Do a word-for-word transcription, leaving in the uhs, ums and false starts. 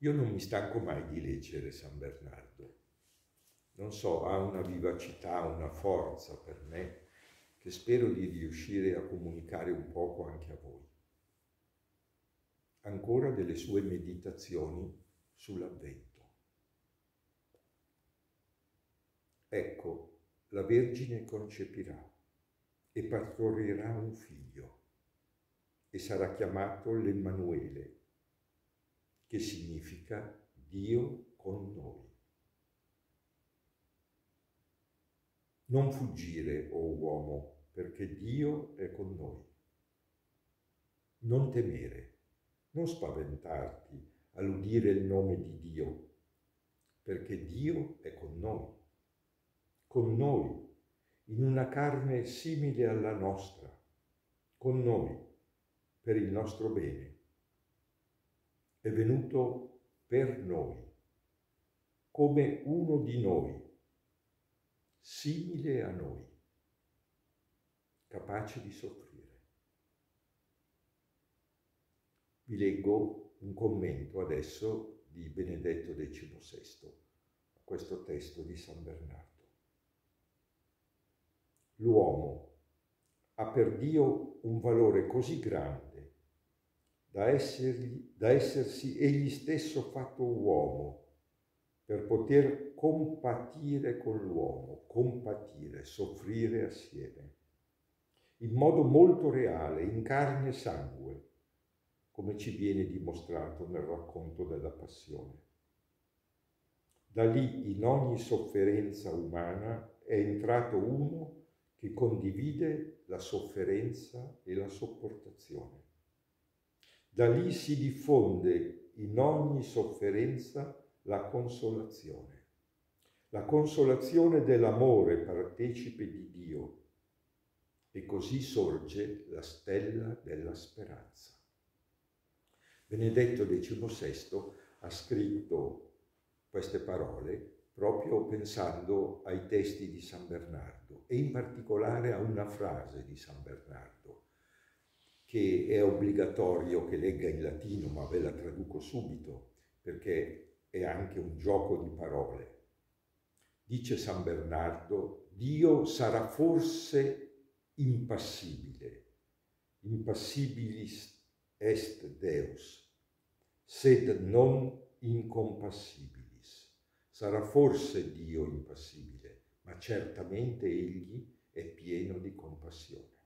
Io non mi stanco mai di leggere San Bernardo. Non so, ha una vivacità, una forza per me che spero di riuscire a comunicare un poco anche a voi. Ancora delle sue meditazioni sull'Avvento. Ecco, la Vergine concepirà e partorirà un figlio e sarà chiamato l'Emmanuele, che significa Dio con noi. Non fuggire, o uomo, perché Dio è con noi. Non temere, non spaventarti all'udire il nome di Dio, perché Dio è con noi, con noi, in una carne simile alla nostra, con noi, per il nostro bene. È venuto per noi, come uno di noi, simile a noi, capace di soffrire. Vi leggo un commento adesso di Benedetto diciannovesimo a questo testo di San Bernardo. L'uomo ha per Dio un valore così grande da, essergli, da essersi egli stesso fatto uomo per poter compatire con l'uomo, compatire, soffrire assieme, in modo molto reale, in carne e sangue, come ci viene dimostrato nel racconto della Passione. Da lì, in ogni sofferenza umana, è entrato uno che condivide la sofferenza e la sopportazione. Da lì si diffonde in ogni sofferenza la consolazione, la consolazione dell'amore partecipe di Dio, e così sorge la stella della speranza. Benedetto diciannovesimo ha scritto queste parole proprio pensando ai testi di San Bernardo e in particolare a una frase di San Bernardo che è obbligatorio che legga in latino, ma ve la traduco subito perché è anche un gioco di parole. Dice San Bernardo: Dio sarà forse impassibile, impassibilis est Deus, sed non incompassibilis. Sarà forse Dio impassibile, ma certamente Egli è pieno di compassione.